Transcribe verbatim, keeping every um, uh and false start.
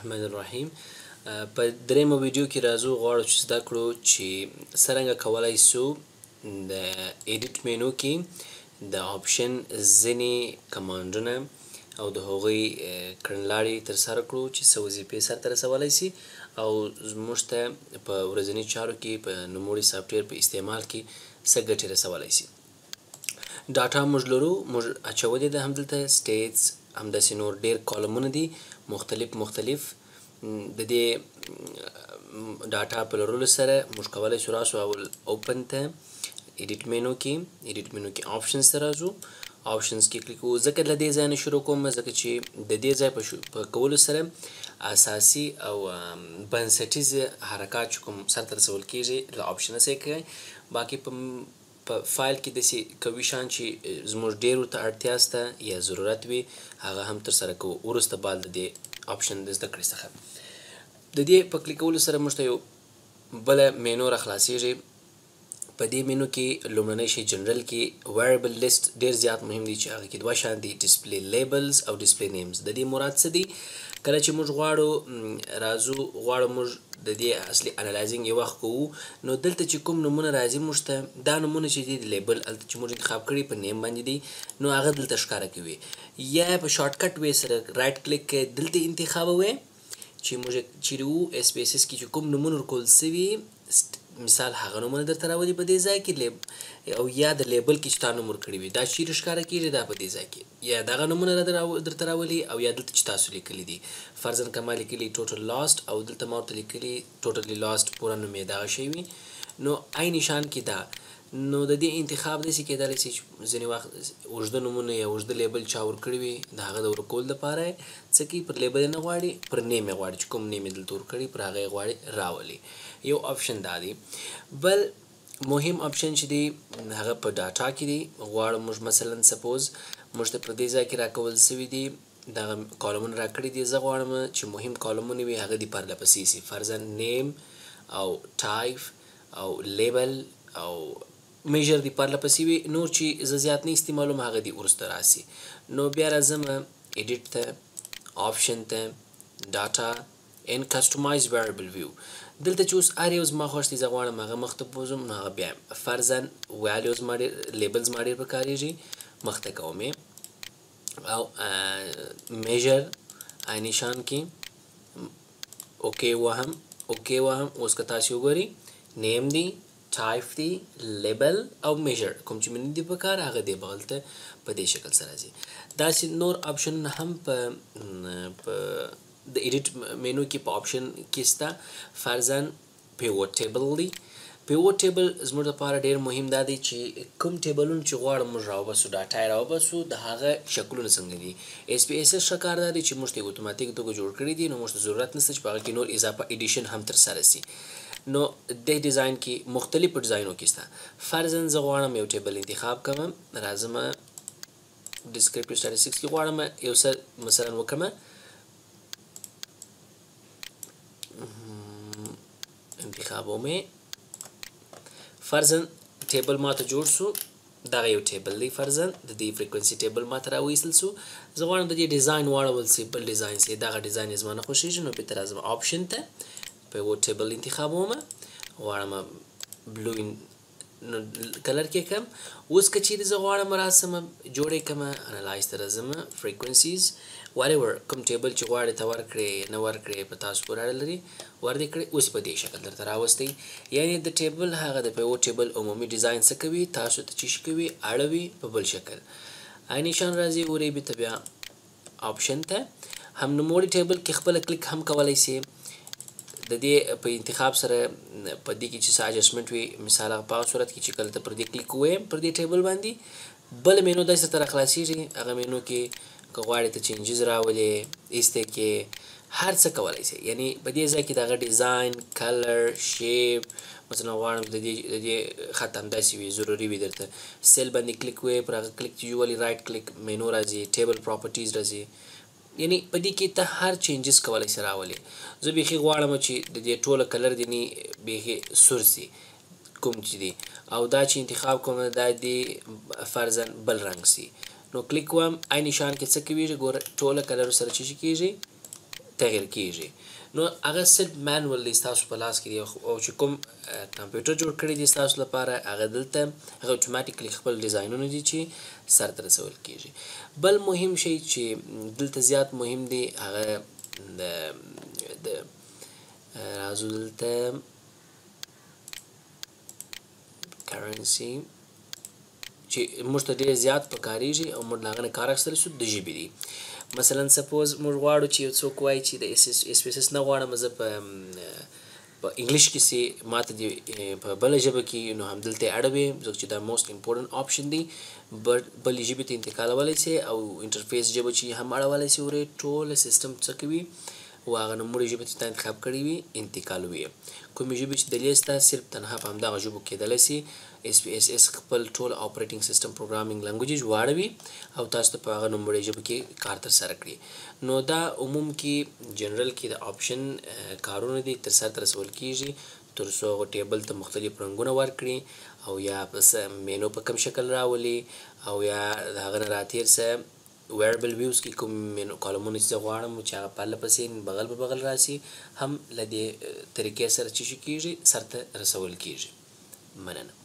الرحمن الرحیم. په درېیمه ویډیو کې راځو غواړو چې زده کړو چې څرنګه کولی سو د ایډیټ مینو کې د آپشن ځینې کمانډونه او د هغوی کړنلارې ترسره کړو چې څه وظیفې سرته رسولی سي او زموږ ته په ورځني چارو کې په نوموړي سافټویر په استعمال کې څه ګټې رسولی سي. ډاټا موږ لرو، موږ اچولې ده همدلته سټیټس، همداسې نور ډېر کالمونه دي مختلف مختلف. د دې ډاټا په لرلو سره موږ کولی شو راسو اول اوپن ته ایډیټ مینو کې ایډیټ مینو کې آپشنز ته راځو، آپشنز کې کلیک کوو. ځکه له دې ځای نه شروع کوم ځکه چې د دې ځای په کولو سره اساسي او بنسټیز حرکات چې کوم سرته رسول کېږي له آپشنه سره کوي. باقي په په فایل کې داسې قوي شیان چې زموږ ډېر ورته اړتیا شته یا ضرورت وي هغه هم ترسره کوو وروسته بعد د دې آپشن د زده کړې څخه. د دې په کلیک کولو سره موږ ته یو بله مینو راخلاصېږي. په دې مینو کې لومړنی شی جنرل کې ویریبل لیست ډېر زیات مهم دی چې هغه کې دوه شیان دي، ډسپلی لیبلز او ډسپلی نیمز. د دې مراد څه دی؟ کله چې موږ غواړو راځو غواړو موږ د دې اصلي انالایزینګ یو وخت کوو، نو دلته چې کوم نومونه راځي موږ ته دا نومونه چې دي د لیبل هلته چې موږ انتخاب کړي په نیم باندې دي نو هغه دلته ښکاره کوي. یا په شارټ کټ وی سره رایټ کلیک کوئ دلته انتخابوئ چې موږ چیرې وو اس پی اس اس کې چې کوم نومونه ورکول سوي مثال هغه نومونه درته راولي په دې ځای کې لیب او یا د لیبل کې چې تا نوم ورکړي وي دا چیرې ښکاره کېږي دا په دې ځای کې یا دغه نومونه درته راولي او یا دلته چې تاسو لیکلي دي. فرضاً که ما لیکلي ټوټل لاست او دلته ما ورته لیکلي ټوټلی لاست پوره نوم یې دغه شی وي نو عین شان کې دا نو د دې انتخاب داسې کېدلی سي چې ځینې وخت اوږده نومونه یا اوږده لیبل چا ورکړي وي د هغه د ورکولو دپاره یې څه کوي پر لیبل یې نه غواړي پر نیم یې غواړي چې کوم نیم یې دلته ورکړي پر هغه یې غواړي راولي. یو آپشن دا دی. بل مهم آپشن چې دی هغه په ډاټا کې دی. غواړو موږ مثلا سپوز موږ ته پر دې ځای کې راکول سوي دي دغه کالمونه راکړي دي، زه غواړم چې مهم کالمونه وي هغه دې پرله پسې سي. فرضاً نیم او ټایپ او لیبل او میجر دی پرله پسې وي، نور چې زه زیات نه استعمالوم هغه دی وروسته راسي. نو بیا راځم ایډیټ ته، آپشن ته، ډاټا ان کسټمایز ویریبل ویو. دلته چې اوس هر یو زما خوښ دی زه غواړم هغه مخ ته بوځم نو هغه بیا فرضاً ویلیوز ما ډېر لیبلز ما ډېر پکارېږي مخ ته کوم یې او میجر عیني شان کې اوکې وهم اوکې وهم. اوس که تاسې وګورئ نیم دی، ټایپ دی، لیبل او میجر کوم چې مې دي په کار هغه دی بغل ته په دې شکل سره راځي. داسې نور آپشنونه هم په په د ایډیټ مینو کې په آپشن کې شته. فرضاً پیوټ ټیبل دی. پیوټ ټیبل زموږ لپاره ډېر مهم دا دی چې کوم ټیبلونه چې غواړو موږ راوباسو ډاټا یې راوباسو د هغه شکلونه څنګه دي. اس پی اس اس ښه کار دا دی چې موږ ته یې اتوماتیک توګه جوړ کړي دي نو موږ ته ضرورت نشته چې په هغه کې نور اضافه ایډیشن هم ترسره سي. نو دې ډیزاین کې مختلفو ډیزاینو کې شته. فرضاً زه غواړم یو ټیبل انتخاب کوم، راځم ډسکریپټیو سټاټسټکس کې غواړم یو څه مثلا وکړم انتخابوم یې. فرضاً ټیبل ماته جوړ سو دغه یو ټیبل دی، فرضاً د دې فریکونسي ټیبل ماته راویستل سو. زه غواړم د دې ډیزاین واړول سي بل ډیزاین سي دغه ډیزاین یې زما نه خوښېږي نو بېرته راځم آپشن ته پیوټ ټیبل انتخابوم غواړم بلو کلر کې کم. اوس که چیرې زه غواړم راسم جوړې کړم انالایز ته راځم فریکونسیز whatever کوم ټیبل چې غواړې ته ورکړې نه ورکړې په تاسو پورې اړه لري ور دې کړې اوس په دې شکل درته راوستی. یعنې د ټیبل هغه د پیوټ ټیبل عمومي ډیزاین څه کوي تاسو ته چې کوي اړوي په بل شکل عیني شان راځي ورې بېرته بیا آپشن ته هم نوموړي ټیبل کې خپله کلیک هم کولی سي. د دې په انتخاب سره په دې کې چې څه اجسټمنټ وي مثال هغه په هغه صورت کې چې کله ته پر دې کلیک وویم پر دې ټیبل باندې بله مینو داسې درته راخلاصېږي. هغه مینو کې که غواړې ته چینجز راولې ایسته کې هر څه کولی سي. یعنې په دې ځای کې د هغه ډیزاین کلر شیپ مثلا غواړم د دې د دې خط همداسې وي ضروري وي درته سیل باندې کلیک ووایې پر هغه کلیک چې ولې رایټ کلیک مینو راځي ټیبل پراپرټیز راځي. یعنی په دې کې ته هر چینجز کولی سي راولې. زه بیخي غواړم چې د دې ټوله کلر دې نه بیخي سور سي کوم چې دی او دا چې انتخاب کوم دا دی فرضاً بل رنګ سي نو کلیک کوم عین نشان کې څه کوي ګوره ټوله کلر سره چې کیږي تغیر کیږي. نو هغه صرف مانول دی ستاسو په لاس کې دی او چې کوم کمپیوټر جوړ کړی دی ستاسو لپاره هغه دلته هغه اتوماتیکلی خپل ډیزاینونه دي چې سرته رسول کیږي. بل مهم شی چې دلته زیات مهم دی هغه د د راځو دلته کرنسي چې موږ ته ډېر زیات پکارېږي او موږ له هغه نه کار اخیستلی شو د ژبې دي. مثلا سپوز موږ غواړو چې یو څوک وایي چې د ایس ایس پی ایس ایس نه غواړم زه په په انګلیش کې سي ماته دې په بله ژبه کې نو همدلته یې اړوي ځکه چې دا موسټ امپورټنټ آپشن دی. بلې ژبې ته انتقالولی سي او انټرفیس ژبه چې هم اړولی سي ورې ټوله سیسټم څه کوي و هغه نوموړې ژبې چې تا انتخاب کړې وي انتقالوي یې. کومې ژبې چې دلې ستا صرف تنها په همدغه ژبو کېدلی سي ایس پی ایس ایس خپل ټول اپریټنګ سیسټم پروګرامینګ لنګویجز واړوي او تاسو ته په هغه نوموړې ژبه کې کار ترسره کړي. نو دا عموم کې جنرل کې د آپشن کارونه دي ترسره رسول کیږي تر څو هغه ټیبل ته مختلف رنګونه ورکړي او یا پس مینو په کوم شکل راولي او یا د هغه نه راتېر څه ویربل ویوز کې کوم مینو کالمونه چې زه غواړم چې هغه پرله پسې بغل په بغل راسي هم له دې طریقې سره چې شي کیږي سرته رسول کیږي. مننه.